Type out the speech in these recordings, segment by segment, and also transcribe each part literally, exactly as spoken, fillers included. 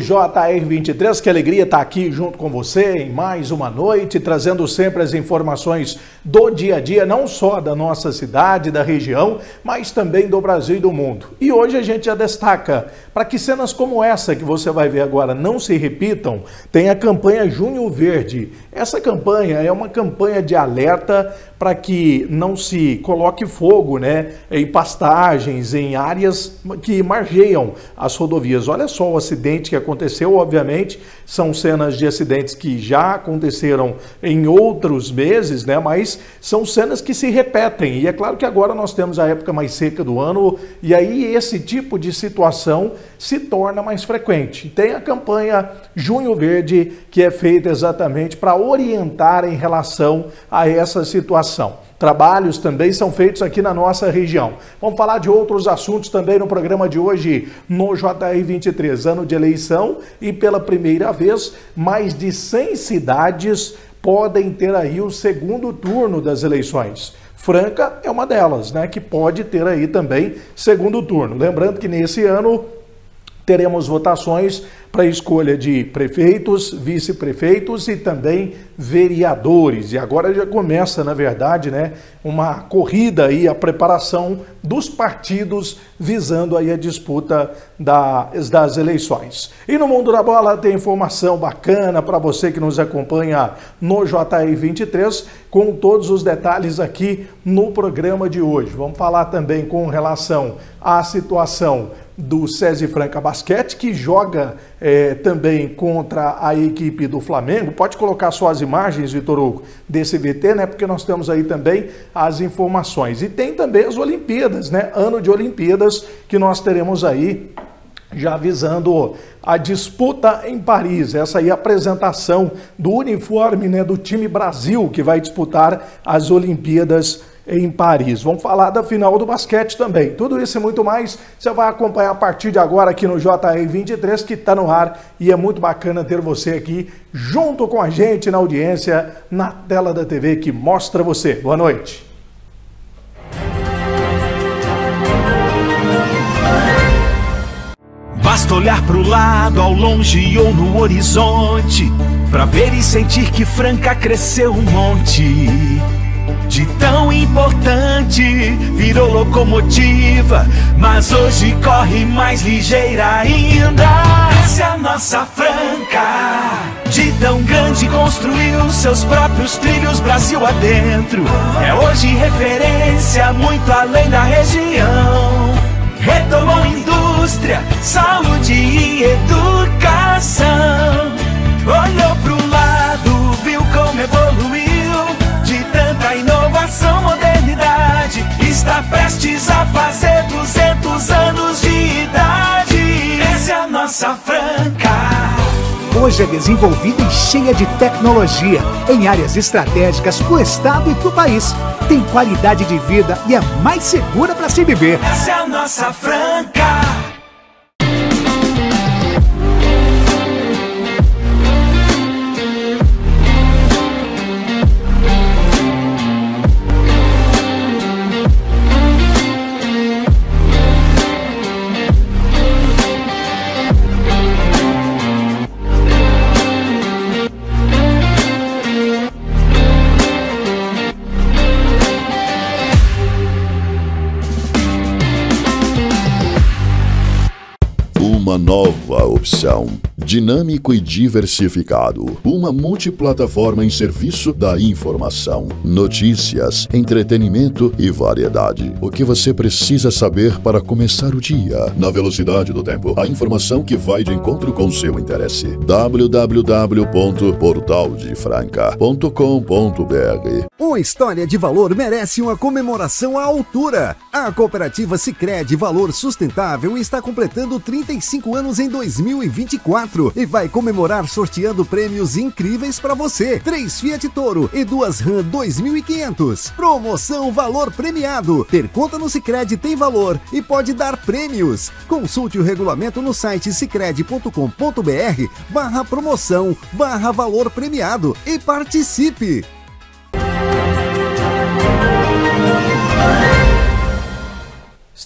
J R vinte e três, que alegria estar aqui junto com você em mais uma noite, trazendo sempre as informações do dia a dia, não só da nossa cidade, da região, mas também do Brasil e do mundo. E hoje a gente já destaca, para que cenas como essa que você vai ver agora não se repitam, tem a campanha Junho Verde. Essa campanha é uma campanha de alerta para que não se coloque fogo, né, em pastagens, em áreas que margeiam as rodovias. Olha só o acidente que aconteceu, obviamente, são cenas de acidentes que já aconteceram em outros meses, né, mas são cenas que se repetem. E é claro que agora nós temos a época mais seca do ano e aí esse tipo de situação se torna mais frequente. Tem a campanha Junho Verde, que é feita exatamente para orientar em relação a essa situação. Trabalhos também são feitos aqui na nossa região. Vamos falar de outros assuntos também no programa de hoje no J R vinte e três, ano de eleição, e pela primeira vez mais de cem cidades podem ter aí o segundo turno das eleições. Franca é uma delas, né, que pode ter aí também segundo turno. Lembrando que nesse ano teremos votações para a escolha de prefeitos, vice-prefeitos e também vereadores. E agora já começa, na verdade, né, uma corrida aí, a preparação dos partidos visando aí a disputa das, das eleições. E no Mundo da Bola tem informação bacana para você que nos acompanha no J R vinte e três, com todos os detalhes aqui no programa de hoje. Vamos falar também com relação à situação do SESI Franca Basquete, que joga é, também contra a equipe do Flamengo. Pode colocar só as imagens, Vitor Hugo, desse V T, né? Porque nós temos aí também as informações. E tem também as Olimpíadas, né? Ano de Olimpíadas, que nós teremos aí já visando a disputa em Paris. Essa aí é a apresentação do uniforme, né, do time Brasil, que vai disputar as Olimpíadas em Paris. Vamos falar da final do basquete também. Tudo isso e muito mais você vai acompanhar a partir de agora aqui no J R vinte e três, que está no ar, e é muito bacana ter você aqui junto com a gente na audiência, na tela da T V que mostra você. Boa noite. Basta olhar pro lado, ao longe ou no horizonte, pra ver e sentir que Franca cresceu um monte. De tão importante virou locomotiva, mas hoje corre mais ligeira ainda. Essa é a nossa Franca. De tão grande construiu seus próprios trilhos Brasil adentro. É hoje referência muito além da região. Retomou indústria, saúde e educação. Olhou pro lado, viu como evoluiu. De tanta inovação, modernidade, está prestes a fazer duzentos anos de idade. Essa é a nossa Franca. Hoje é desenvolvida e cheia de tecnologia, em áreas estratégicas para o estado e para o país. Tem qualidade de vida e é mais segura para se viver. Essa é a nossa Franca. Uma nova opção, dinâmico e diversificado, uma multiplataforma em serviço da informação, notícias, entretenimento e variedade. O que você precisa saber para começar o dia, na velocidade do tempo, a informação que vai de encontro com seu interesse. w w w ponto portal de franca ponto com ponto b r. Uma história de valor merece uma comemoração à altura. A cooperativa Sicredi Valor Sustentável está completando trinta e cinco anos em dois mil e vinte e quatro e vai comemorar sorteando prêmios incríveis para você. Três Fiat Toro e duas RAM dois mil e quinhentos. Promoção Valor Premiado. Ter conta no Sicredi tem valor e pode dar prêmios. Consulte o regulamento no site sicredi ponto com ponto b r barra promoção barra valor premiado e participe.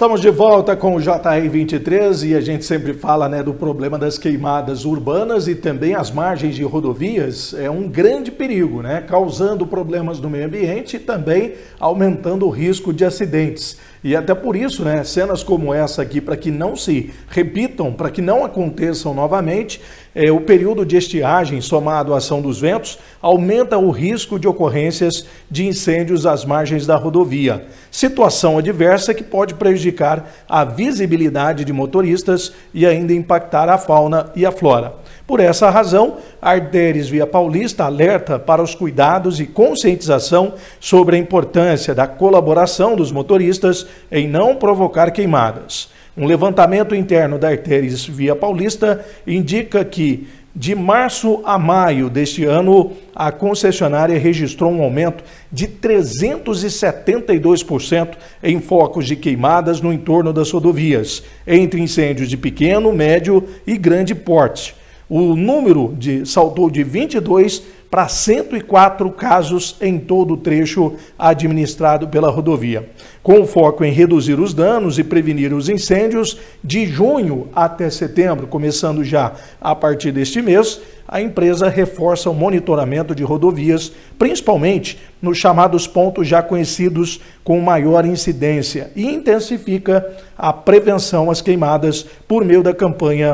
Estamos de volta com o J R vinte e três e a gente sempre fala, né, do problema das queimadas urbanas e também as margens de rodovias. É um grande perigo, né, causando problemas no meio ambiente e também aumentando o risco de acidentes. E até por isso, né, cenas como essa aqui, para que não se repitam, para que não aconteçam novamente, é, o período de estiagem somado à ação dos ventos aumenta o risco de ocorrências de incêndios às margens da rodovia. Situação adversa que pode prejudicar a visibilidade de motoristas e ainda impactar a fauna e a flora. Por essa razão, a Artérias Via Paulista alerta para os cuidados e conscientização sobre a importância da colaboração dos motoristas em não provocar queimadas. Um levantamento interno da Artérias Via Paulista indica que, de março a maio deste ano, a concessionária registrou um aumento de trezentos e setenta e dois por cento em focos de queimadas no entorno das rodovias, entre incêndios de pequeno, médio e grande porte. O número de, saltou de vinte e dois para cento e quatro casos em todo o trecho administrado pela rodovia. Com foco em reduzir os danos e prevenir os incêndios, de junho até setembro, começando já a partir deste mês, a empresa reforça o monitoramento de rodovias, principalmente nos chamados pontos já conhecidos com maior incidência, e intensifica a prevenção às queimadas por meio da campanha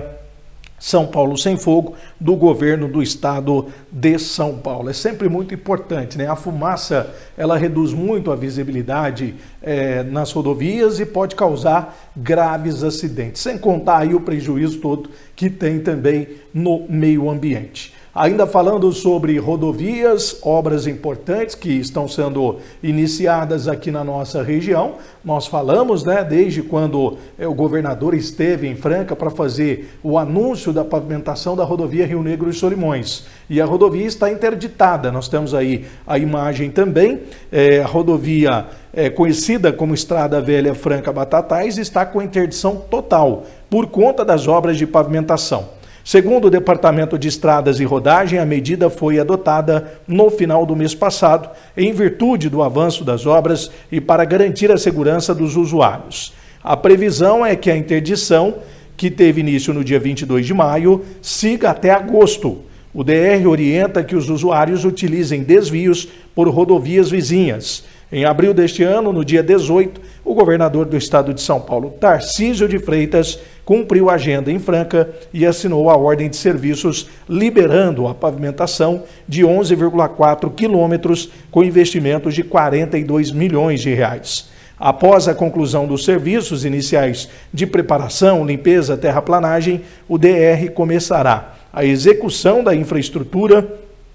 São Paulo Sem Fogo, do governo do estado de São Paulo. É sempre muito importante, né? A fumaça, ela reduz muito a visibilidade é, nas rodovias e pode causar graves acidentes, sem contar aí o prejuízo todo que tem também no meio ambiente. Ainda falando sobre rodovias, obras importantes que estão sendo iniciadas aqui na nossa região, nós falamos, né, desde quando o governador esteve em Franca para fazer o anúncio da pavimentação da rodovia Rio Negro e Solimões. E a rodovia está interditada, nós temos aí a imagem também, é, a rodovia é, conhecida como Estrada Velha Franca-Batatais está com interdição total por conta das obras de pavimentação. Segundo o Departamento de Estradas e Rodagem, a medida foi adotada no final do mês passado, em virtude do avanço das obras e para garantir a segurança dos usuários. A previsão é que a interdição, que teve início no dia vinte e dois de maio, siga até agosto. O D R orienta que os usuários utilizem desvios por rodovias vizinhas. Em abril deste ano, no dia dezoito, o governador do estado de São Paulo, Tarcísio de Freitas, cumpriu a agenda em Franca e assinou a ordem de serviços liberando a pavimentação de onze vírgula quatro quilômetros com investimentos de quarenta e dois milhões de reais. Após a conclusão dos serviços iniciais de preparação, limpeza, terraplanagem, o D R começará a execução da infraestrutura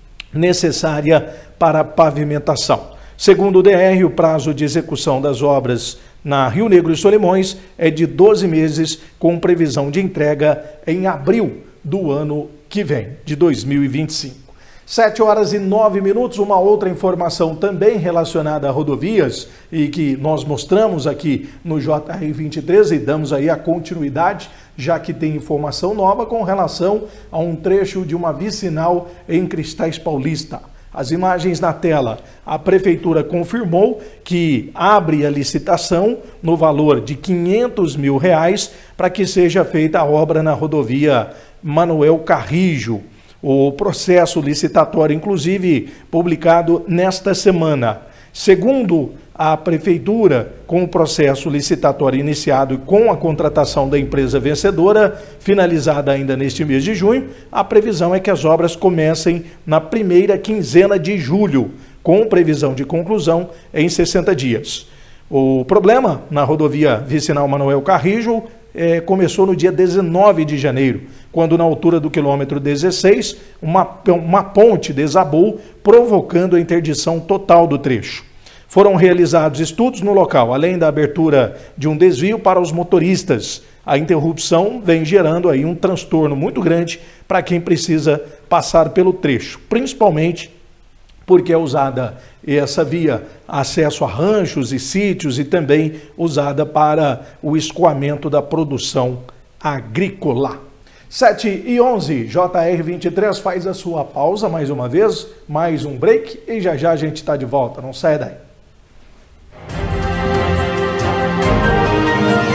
necessária para a pavimentação. Segundo o D R, o prazo de execução das obras na Rio Negro e Solimões é de doze meses, com previsão de entrega em abril do ano que vem, de dois mil e vinte e cinco. sete horas e nove minutos, uma outra informação também relacionada a rodovias e que nós mostramos aqui no J R vinte e três e damos aí a continuidade, já que tem informação nova com relação a um trecho de uma vicinal em Cristais Paulista. As imagens na tela, a Prefeitura confirmou que abre a licitação no valor de quinhentos mil reais para que seja feita a obra na rodovia Manuel Carrijo. O processo licitatório, inclusive, publicado nesta semana. Segundo a Prefeitura, com o processo licitatório iniciado e com a contratação da empresa vencedora, finalizada ainda neste mês de junho, a previsão é que as obras comecem na primeira quinzena de julho, com previsão de conclusão em sessenta dias. O problema na rodovia vicinal Manuel Carrijo é, começou no dia dezenove de janeiro, quando na altura do quilômetro dezesseis, uma, uma ponte desabou, provocando a interdição total do trecho. Foram realizados estudos no local, além da abertura de um desvio para os motoristas. A interrupção vem gerando aí um transtorno muito grande para quem precisa passar pelo trecho, principalmente porque é usada essa via acesso a ranchos e sítios e também usada para o escoamento da produção agrícola. sete e onze, J R vinte e três faz a sua pausa mais uma vez, mais um break e já já a gente está de volta, não saia daí.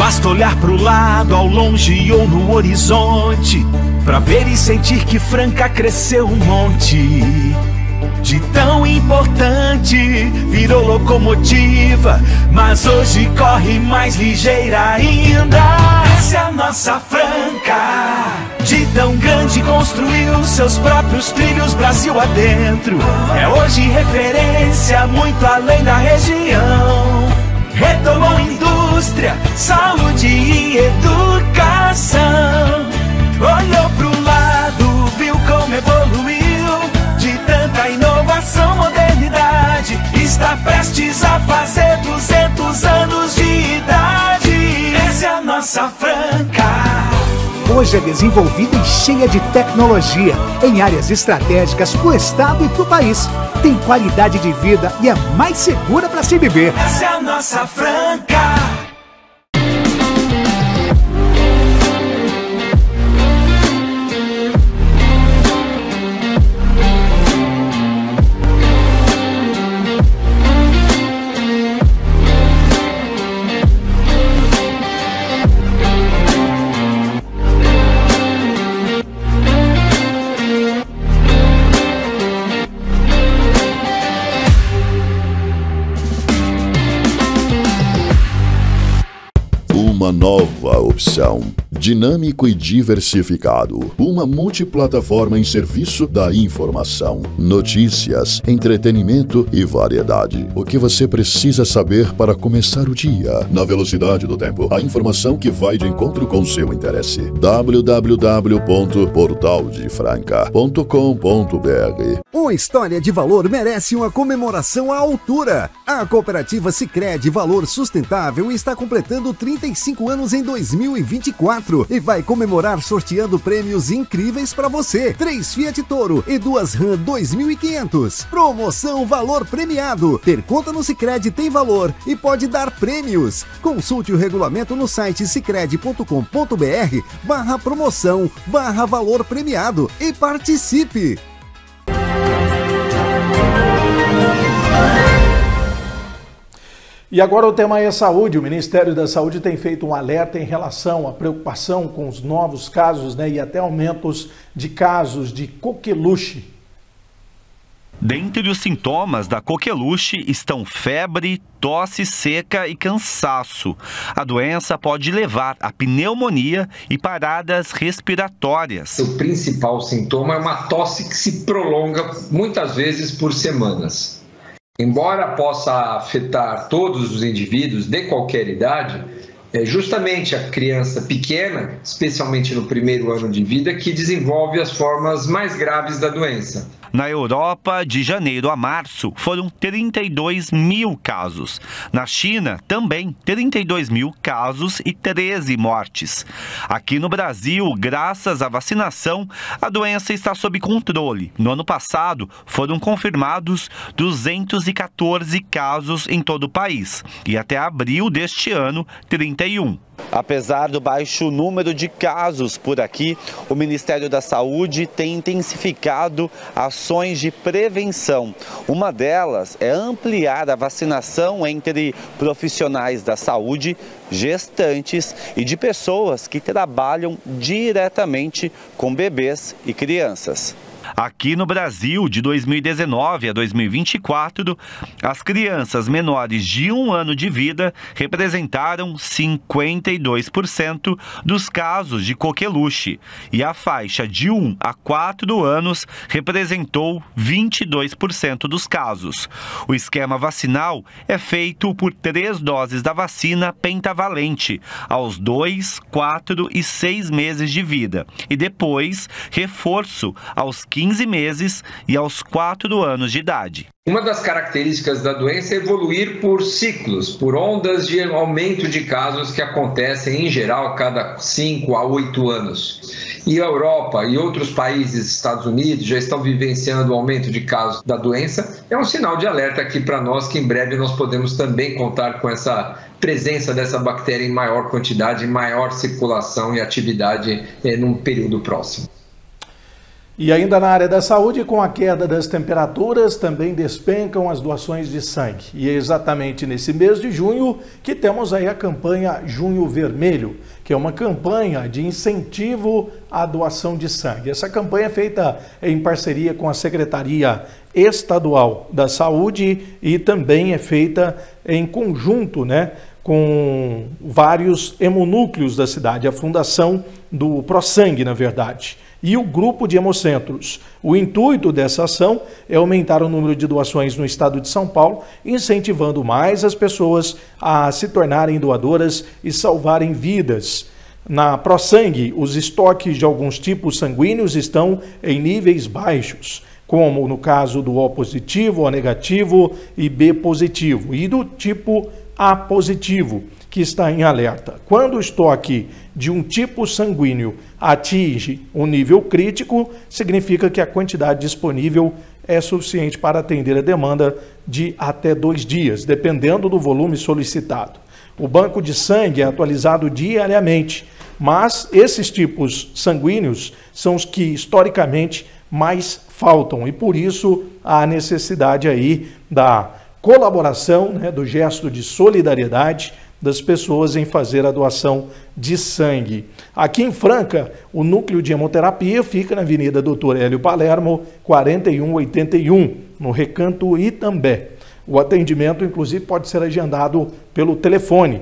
Basta olhar pro lado, ao longe ou no horizonte, pra ver e sentir que Franca cresceu um monte. De tão importante virou locomotiva, mas hoje corre mais ligeira ainda. Essa é a nossa Franca. De tão grande construiu seus próprios trilhos Brasil adentro. É hoje referência muito além da região. Retomou indústria, saúde e educação. Olhou pro lado, viu como evoluiu. De tanta inovação, modernidade, está prestes a fazer duzentos anos de idade. Essa é a nossa Franca. Hoje é desenvolvida e cheia de tecnologia, em áreas estratégicas para o estado e para o país. Tem qualidade de vida e é mais segura para se viver. Essa é a nossa Franca. Uma nova opção. Dinâmico e diversificado. Uma multiplataforma em serviço da informação, notícias, entretenimento e variedade. O que você precisa saber para começar o dia. Na velocidade do tempo. A informação que vai de encontro com seu interesse. w w w ponto portal de franca ponto com ponto b r. Uma história de valor merece uma comemoração à altura. A cooperativa Sicredi Valor Sustentável está completando trinta e cinco anos em dois mil e vinte e quatro e vai comemorar sorteando prêmios incríveis para você. Três Fiat Toro e duas RAM dois mil e quinhentos. Promoção Valor Premiado. Ter conta no Sicredi tem valor e pode dar prêmios. Consulte o regulamento no site sicredi ponto com ponto b r barra promoção barra valor premiado e participe. E agora o tema é saúde. O Ministério da Saúde tem feito um alerta em relação à preocupação com os novos casos, né, e até aumentos de casos de coqueluche. Dentre os sintomas da coqueluche estão febre, tosse seca e cansaço. A doença pode levar a pneumonia e paradas respiratórias. O principal sintoma é uma tosse que se prolonga muitas vezes por semanas. Embora possa afetar todos os indivíduos de qualquer idade, é justamente a criança pequena, especialmente no primeiro ano de vida, que desenvolve as formas mais graves da doença. Na Europa, de janeiro a março, foram trinta e dois mil casos. Na China, também trinta e dois mil casos e treze mortes. Aqui no Brasil, graças à vacinação, a doença está sob controle. No ano passado, foram confirmados duzentos e quatorze casos em todo o país. E até abril deste ano, trinta e um. Apesar do baixo número de casos por aqui, o Ministério da Saúde tem intensificado ações de prevenção. Uma delas é ampliar a vacinação entre profissionais da saúde, gestantes e de pessoas que trabalham diretamente com bebês e crianças. Aqui no Brasil, de dois mil e dezenove a dois mil e vinte e quatro, as crianças menores de um ano de vida representaram cinquenta e dois por cento dos casos de coqueluche e a faixa de um a quatro anos representou vinte e dois por cento dos casos. O esquema vacinal é feito por três doses da vacina pentavalente aos dois, quatro e seis meses de vida e depois reforço aos quinze meses e aos quatro anos de idade. Uma das características da doença é evoluir por ciclos, por ondas de aumento de casos que acontecem em geral a cada cinco a oito anos. E a Europa e outros países, Estados Unidos, já estão vivenciando o aumento de casos da doença. É um sinal de alerta aqui para nós que em breve nós podemos também contar com essa presença dessa bactéria em maior quantidade, em maior circulação e atividade eh, num período próximo. E ainda na área da saúde, com a queda das temperaturas, também despencam as doações de sangue. E é exatamente nesse mês de junho que temos aí a campanha Junho Vermelho, que é uma campanha de incentivo à doação de sangue. Essa campanha é feita em parceria com a Secretaria Estadual da Saúde e também é feita em conjunto, né, com vários hemonúcleos da cidade, a fundação do ProSangue, na verdade, e o grupo de hemocentros. O intuito dessa ação é aumentar o número de doações no estado de São Paulo, incentivando mais as pessoas a se tornarem doadoras e salvarem vidas. Na ProSangue, os estoques de alguns tipos sanguíneos estão em níveis baixos, como no caso do O positivo, O negativo e B positivo, e do tipo A positivo, que está em alerta. Quando o estoque de um tipo sanguíneo atinge um nível crítico, significa que a quantidade disponível é suficiente para atender a demanda de até dois dias, dependendo do volume solicitado. O banco de sangue é atualizado diariamente, mas esses tipos sanguíneos são os que historicamente mais faltam e por isso há necessidade aí da colaboração, né, do gesto de solidariedade das pessoas em fazer a doação de sangue. Aqui em Franca, o núcleo de hemoterapia fica na Avenida doutor Hélio Palermo, quarenta e um oitenta e um, no Recanto Itambé. O atendimento, inclusive, pode ser agendado pelo telefone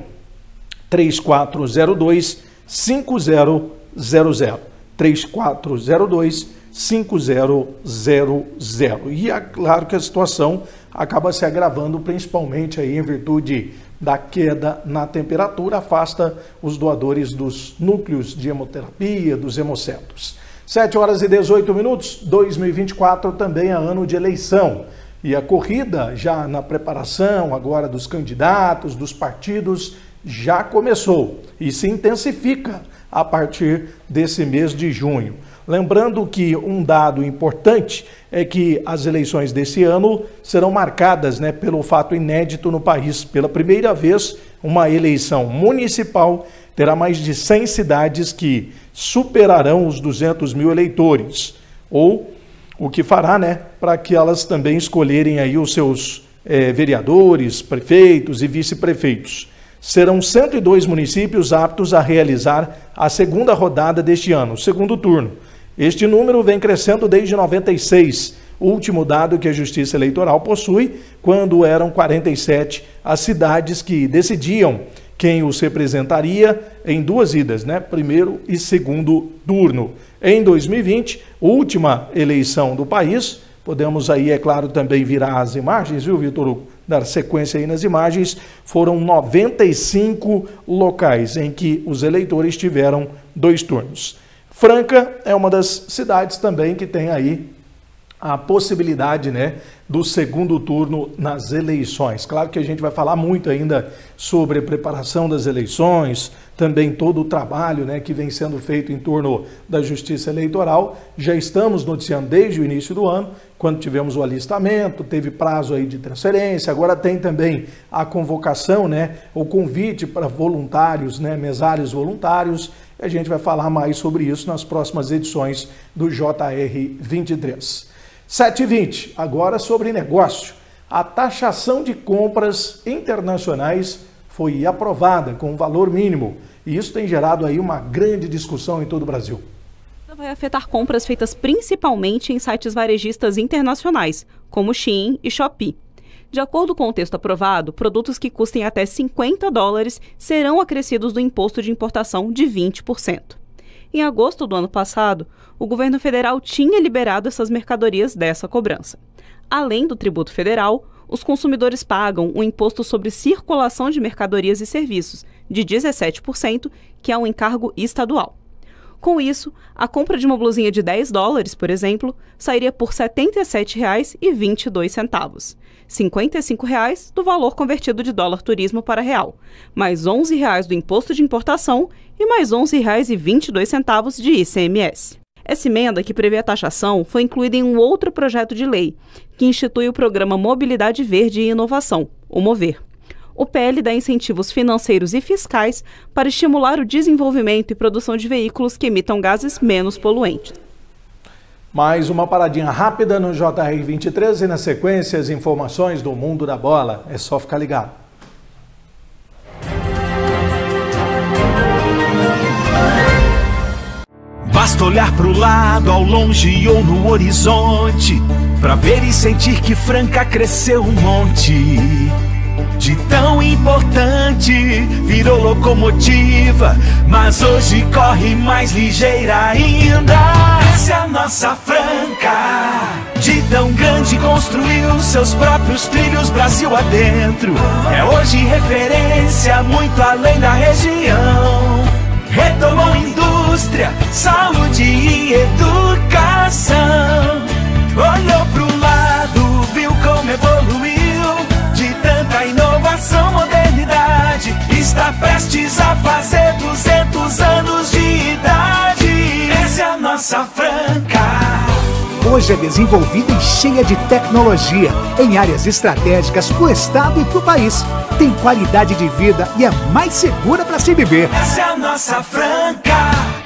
três quatro zero dois, cinco zero zero zero, três quatro zero dois, cinco zero zero zero. E é claro que a situação acaba se agravando, principalmente aí em virtude da queda na temperatura, afasta os doadores dos núcleos de hemoterapia, dos hemocentros. sete horas e dezoito minutos, dois mil e vinte e quatro também é ano de eleição. E a corrida já na preparação agora dos candidatos, dos partidos, já começou e se intensifica a partir desse mês de junho. Lembrando que um dado importante é que as eleições desse ano serão marcadas, né, pelo fato inédito no país. Pela primeira vez, uma eleição municipal terá mais de cem cidades que superarão os duzentos mil eleitores, ou o que fará, né, para que elas também escolherem aí os seus eh, vereadores, prefeitos e vice-prefeitos. Serão cento e dois municípios aptos a realizar a segunda rodada deste ano, o segundo turno. Este número vem crescendo desde noventa e seis, o último dado que a Justiça Eleitoral possui, quando eram quarenta e sete as cidades que decidiam quem os representaria em duas idas, né? Primeiro e segundo turno. Em dois mil e vinte, última eleição do país, podemos aí, é claro, também virar as imagens, viu, Vitor Hugo? Dar sequência aí nas imagens, foram noventa e cinco locais em que os eleitores tiveram dois turnos. Franca é uma das cidades também que tem aí a possibilidade, né, do segundo turno nas eleições. Claro que a gente vai falar muito ainda sobre a preparação das eleições, também todo o trabalho, né, que vem sendo feito em torno da Justiça Eleitoral. Já estamos noticiando desde o início do ano, quando tivemos o alistamento, teve prazo aí de transferência, agora tem também a convocação, né, o convite para voluntários, né, mesários voluntários. A gente vai falar mais sobre isso nas próximas edições do J R vinte e três. sete e vinte, agora sobre negócio. A taxação de compras internacionais foi aprovada com valor mínimo e isso tem gerado aí uma grande discussão em todo o Brasil. Vai afetar compras feitas principalmente em sites varejistas internacionais, como Shein e Shopee. De acordo com o texto aprovado, produtos que custem até cinquenta dólares serão acrescidos do imposto de importação de vinte por cento. Em agosto do ano passado, o governo federal tinha liberado essas mercadorias dessa cobrança. Além do tributo federal, os consumidores pagam o imposto sobre circulação de mercadorias e serviços, de dezessete por cento, que é um encargo estadual. Com isso, a compra de uma blusinha de dez dólares, por exemplo, sairia por setenta e sete reais e vinte e dois centavos, cinquenta e cinco reais do valor convertido de dólar turismo para real, mais onze reais do imposto de importação e mais onze reais e vinte e dois centavos de I C M S. Essa emenda, que prevê a taxação, foi incluída em um outro projeto de lei, que institui o Programa Mobilidade Verde e Inovação, o MOVER. O P L dá incentivos financeiros e fiscais para estimular o desenvolvimento e produção de veículos que emitam gases menos poluentes. Mais uma paradinha rápida no J R vinte e três e na sequência as informações do mundo da bola. É só ficar ligado. Basta olhar pro lado, ao longe ou no horizonte, pra ver e sentir que Franca cresceu um monte. De tão importante virou locomotiva, mas hoje corre mais ligeira ainda. Essa é a nossa Franca. De tão grande construiu seus próprios trilhos Brasil adentro. É hoje referência muito além da região. Retomou indústria, saúde e educação. Olhou pro lado, viu como evoluiu. De tanta inovação, modernidade, está prestes a fazer duzentos anos de idade. Essa é a nossa Franca. Hoje é desenvolvida e cheia de tecnologia, em áreas estratégicas para o estado e para o país. Tem qualidade de vida e é mais segura para se viver. Essa é a nossa Franca.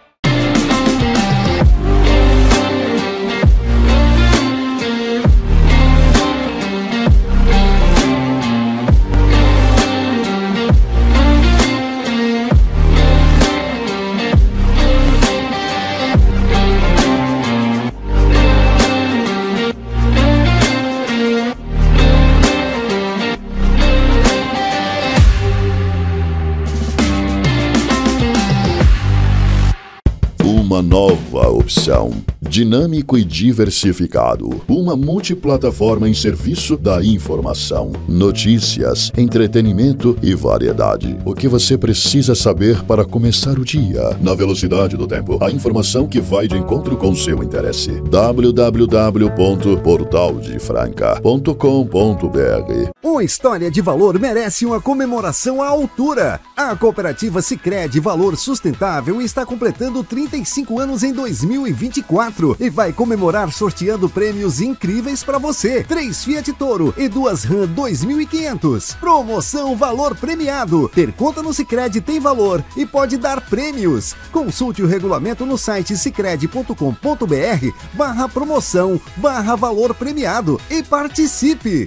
Uma nova opção. Dinâmico e diversificado. Uma multiplataforma em serviço da informação, notícias, entretenimento e variedade. O que você precisa saber para começar o dia. Na velocidade do tempo. A informação que vai de encontro com seu interesse. w w w ponto portal de franca ponto com ponto b r. Uma história de valor merece uma comemoração à altura. A cooperativa Sicredi Valor Sustentável está completando trinta e cinco anos em dois mil e vinte e quatro e vai comemorar sorteando prêmios incríveis para você. Três Fiat Toro e duas RAM dois mil e quinhentos. Promoção Valor Premiado. Ter conta no Sicredi tem valor e pode dar prêmios. Consulte o regulamento no site sicredi ponto com ponto b r barra promoção barra valor premiado e participe.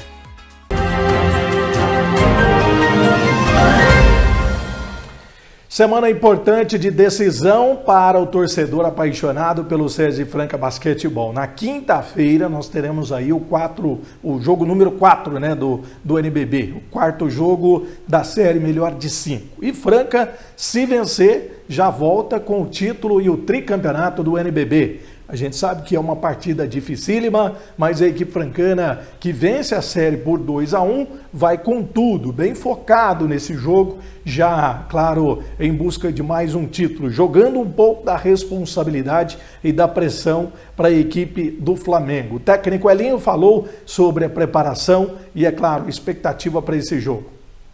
Semana importante de decisão para o torcedor apaixonado pelo Sesi Franca Basquetebol. Na quinta-feira nós teremos aí o, quatro, o jogo número quatro, né, do, do N B B, o quarto jogo da série melhor de cinco. E Franca, se vencer, já volta com o título e o tricampeonato do N B B. A gente sabe que é uma partida dificílima, mas a equipe francana que vence a série por dois a um vai com tudo, bem focado nesse jogo, já, claro, em busca de mais um título, jogando um pouco da responsabilidade e da pressão para a equipe do Flamengo. O técnico Elinho falou sobre a preparação e, é claro, expectativa para esse jogo.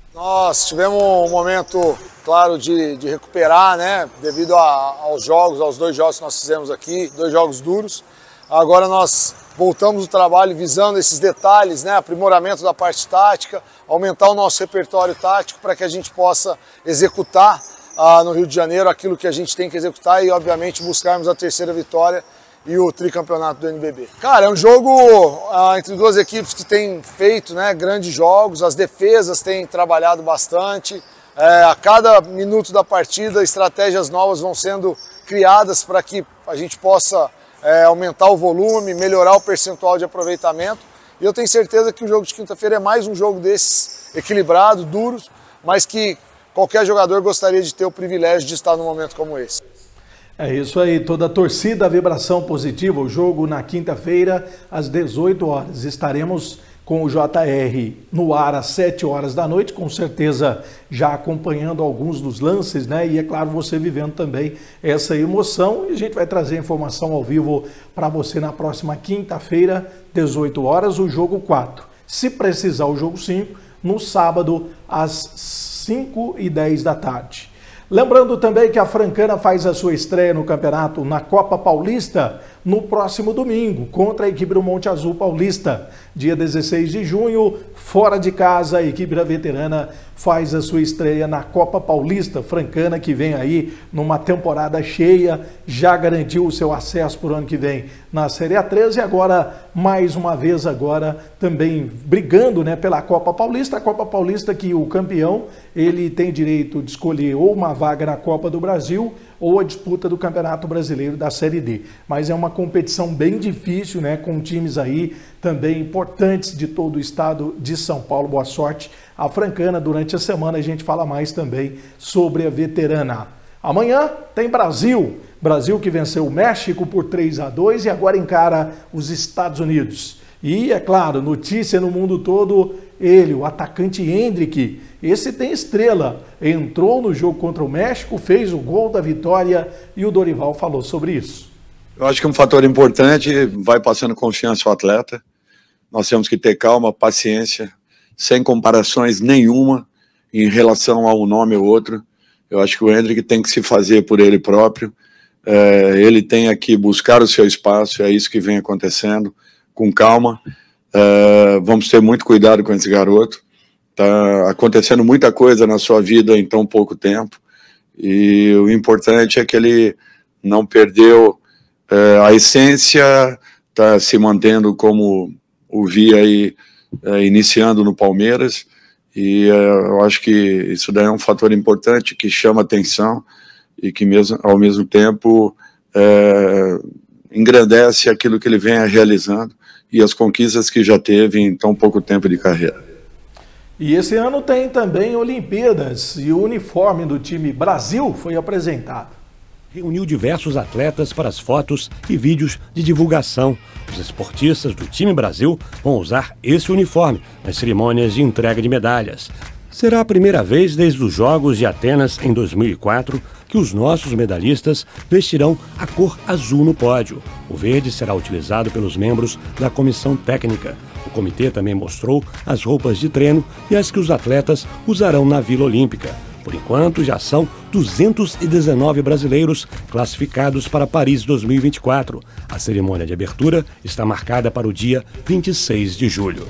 Nós tivemos um momento, claro, de, de recuperar, né, devido a, aos jogos, aos dois jogos que nós fizemos aqui, dois jogos duros. Agora nós voltamos o trabalho visando esses detalhes, né, aprimoramento da parte tática, aumentar o nosso repertório tático para que a gente possa executar ah, no Rio de Janeiro aquilo que a gente tem que executar e, obviamente, buscarmos a terceira vitória e o tricampeonato do N B B. Cara, é um jogo ah, entre duas equipes que têm feito, né, grandes jogos, as defesas têm trabalhado bastante, é, a cada minuto da partida estratégias novas vão sendo criadas para que a gente possa é, aumentar o volume, melhorar o percentual de aproveitamento, e eu tenho certeza que o jogo de quinta-feira é mais um jogo desses equilibrado, duros, mas que qualquer jogador gostaria de ter o privilégio de estar num momento como esse. É isso aí, toda a torcida, a vibração positiva. O jogo na quinta-feira, às dezoito horas. Estaremos com o J R no ar às sete horas da noite, com certeza já acompanhando alguns dos lances, né? E é claro, você vivendo também essa emoção. E a gente vai trazer informação ao vivo para você na próxima quinta-feira, dezoito horas, o jogo quatro. Se precisar, o jogo cinco, no sábado, às cinco e dez da tarde. Lembrando também que a Francana faz a sua estreia no campeonato na Copa Paulista no próximo domingo, contra a equipe do Monte Azul Paulista. Dia dezesseis de junho, fora de casa, a equipe da veterana faz a sua estreia na Copa Paulista. Francana, que vem aí numa temporada cheia, já garantiu o seu acesso para o ano que vem na Série A três e agora, mais uma vez, agora também brigando, né, pela Copa Paulista. A Copa Paulista que o campeão, ele tem direito de escolher ou uma vaga na Copa do Brasil ou a disputa do Campeonato Brasileiro da Série D. Mas é uma competição bem difícil, né, com times aí também importantes de todo o estado de São Paulo. Boa sorte à Francana. Durante a semana a gente fala mais também sobre a veterana. Amanhã tem Brasil. Brasil que venceu o México por três a dois e agora encara os Estados Unidos. E, é claro, notícia no mundo todo, ele, o atacante Hendrick. Esse tem estrela. Entrou no jogo contra o México, fez o gol da vitória e o Dorival falou sobre isso. Eu acho que um fator importante, vai passando confiança ao atleta. Nós temos que ter calma, paciência, sem comparações nenhuma em relação a um nome ou outro. Eu acho que o Hendrick tem que se fazer por ele próprio. É, ele tem que buscar o seu espaço, é isso que vem acontecendo, com calma. É, vamos ter muito cuidado com esse garoto. Está acontecendo muita coisa na sua vida em tão pouco tempo, e o importante é que ele não perdeu é, a essência, está se mantendo como o vi aí, é, iniciando no Palmeiras, e é, eu acho que isso daí é um fator importante que chama atenção e que mesmo, ao mesmo tempo é, engrandece aquilo que ele vem realizando e as conquistas que já teve em tão pouco tempo de carreira. E esse ano tem também Olimpíadas e o uniforme do time Brasil foi apresentado. Reuniu diversos atletas para as fotos e vídeos de divulgação. Os esportistas do time Brasil vão usar esse uniforme nas cerimônias de entrega de medalhas. Será a primeira vez desde os Jogos de Atenas em dois mil e quatro que os nossos medalhistas vestirão a cor azul no pódio. O verde será utilizado pelos membros da comissão técnica. O comitê também mostrou as roupas de treino e as que os atletas usarão na Vila Olímpica. Por enquanto, já são duzentos e dezenove brasileiros classificados para Paris dois mil e vinte e quatro. A cerimônia de abertura está marcada para o dia vinte e seis de julho.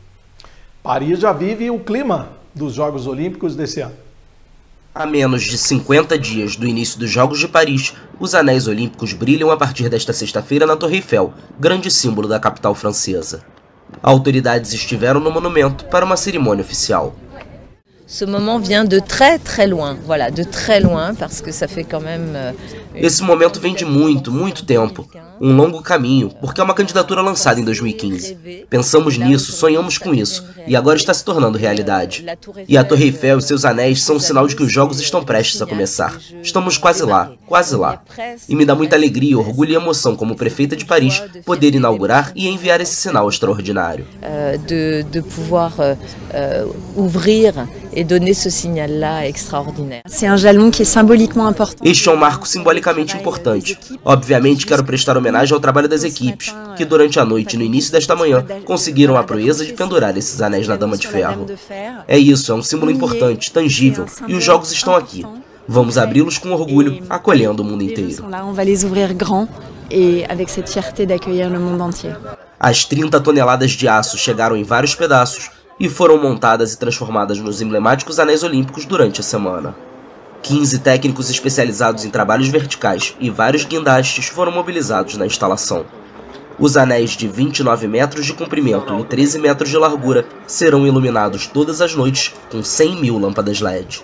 Paris já vive o clima dos Jogos Olímpicos desse ano. A menos de cinquenta dias do início dos Jogos de Paris, os anéis olímpicos brilham a partir desta sexta-feira na Torre Eiffel, grande símbolo da capital francesa. Autoridades estiveram no monumento para uma cerimônia oficial. Ce moment vient de très très loin, voilà, de très loin, parce que ça fait quand même... Esse momento vem de muito, muito tempo. Um longo caminho, porque é uma candidatura lançada em dois mil e quinze. Pensamos nisso, sonhamos com isso, e agora está se tornando realidade. E a Torre Eiffel e seus anéis são um sinal de que os Jogos estão prestes a começar. Estamos quase lá, quase lá. E me dá muita alegria, orgulho e emoção como prefeita de Paris poder inaugurar e enviar esse sinal extraordinário. De, de pouvoir uh, ouvrir et donner ce signal-là extraordinaire. C'est un jalon qui est symboliquement important. Este é um marco simbolicamente importante. Obviamente quero prestar homenagem ao trabalho das equipes, que durante a noite e no início desta manhã conseguiram a proeza de pendurar esses anéis na Dama de Ferro. É isso, é um símbolo importante, tangível, e os Jogos estão aqui. Vamos abri-los com orgulho, acolhendo o mundo inteiro. On va les ouvrir grand et avec cette fierté d'accueillir le monde entier. As trinta toneladas de aço chegaram em vários pedaços e foram montadas e transformadas nos emblemáticos anéis olímpicos durante a semana. quinze técnicos especializados em trabalhos verticais e vários guindastes foram mobilizados na instalação. Os anéis de vinte e nove metros de comprimento e treze metros de largura serão iluminados todas as noites com cem mil lâmpadas L E D.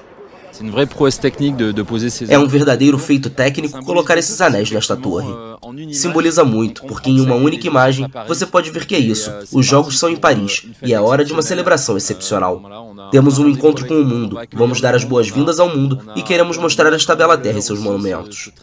É um verdadeiro feito técnico colocar esses anéis nesta torre. Simboliza muito, porque em uma única imagem você pode ver que é isso. Os Jogos são em Paris e é hora de uma celebração excepcional. Temos um encontro com o mundo, vamos dar as boas-vindas ao mundo e queremos mostrar esta bela terra e seus monumentos.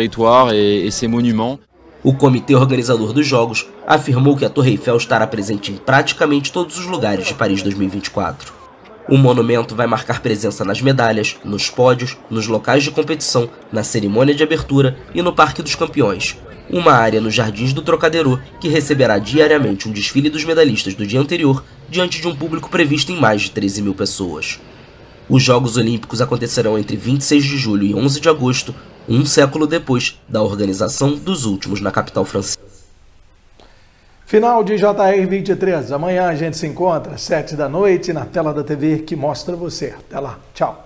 O comitê organizador dos Jogos afirmou que a Torre Eiffel estará presente em praticamente todos os lugares de Paris dois mil e vinte e quatro. O monumento vai marcar presença nas medalhas, nos pódios, nos locais de competição, na cerimônia de abertura e no Parque dos Campeões, uma área nos Jardins do Trocadero que receberá diariamente um desfile dos medalhistas do dia anterior diante de um público previsto em mais de treze mil pessoas. Os Jogos Olímpicos acontecerão entre vinte e seis de julho e onze de agosto, um século depois da organização dos últimos na capital francesa. Final de J R vinte e três. Amanhã a gente se encontra às sete da noite na tela da T V que mostra você. Até lá. Tchau.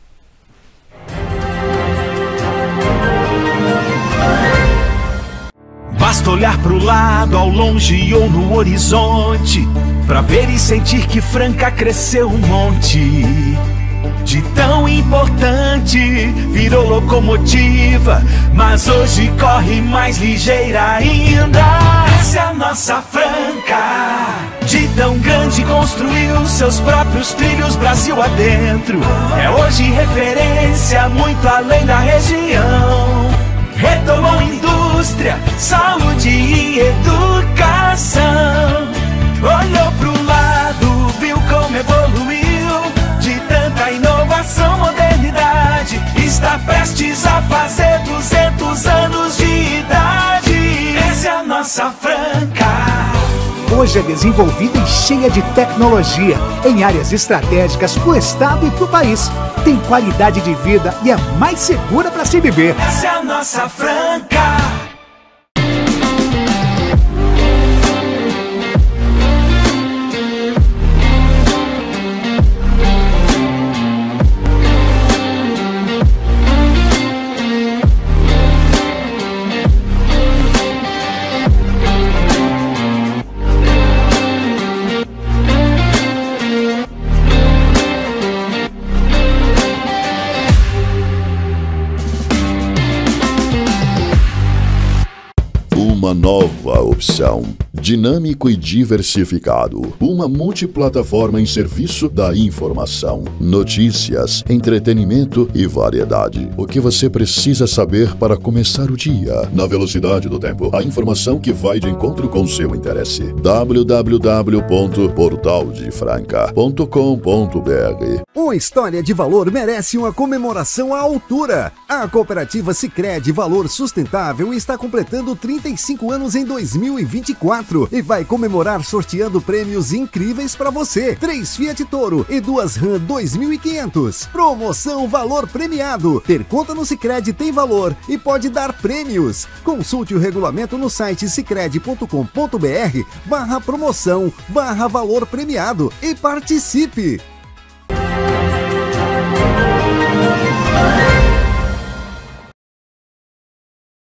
Basta olhar pro lado, ao longe ou no horizonte, pra ver e sentir que Franca cresceu um monte. De tão importante virou locomotiva, mas hoje corre mais ligeira ainda. Essa é a nossa Franca. De tão grande construiu seus próprios trilhos Brasil adentro. É hoje referência muito além da região. Retomou indústria, saúde e educação. Olhou pro lado, viu como evoluiu. De tanta inovação, modernidade, está prestes a fazer duzentos anos de idade. Essa é a nossa Franca. Hoje é desenvolvida e cheia de tecnologia, em áreas estratégicas para o estado e para o país. Tem qualidade de vida e é mais segura para se viver. Essa é a nossa Franca. Uma nova opção. Dinâmico e diversificado. Uma multiplataforma em serviço da informação, notícias, entretenimento e variedade. O que você precisa saber para começar o dia. Na velocidade do tempo. A informação que vai de encontro com seu interesse. w w w ponto portal de franca ponto com ponto b r. Uma história de valor merece uma comemoração à altura. A cooperativa Sicredi Valor Sustentável está completando trinta e cinco anos em dois mil e vinte e quatro e vai comemorar sorteando prêmios incríveis para você. Três Fiat Toro e duas RAM dois mil e quinhentos. Promoção Valor Premiado. Ter conta no Sicredi tem valor e pode dar prêmios. Consulte o regulamento no site sicredi ponto com ponto b r barra promoção barra valor premiado e participe.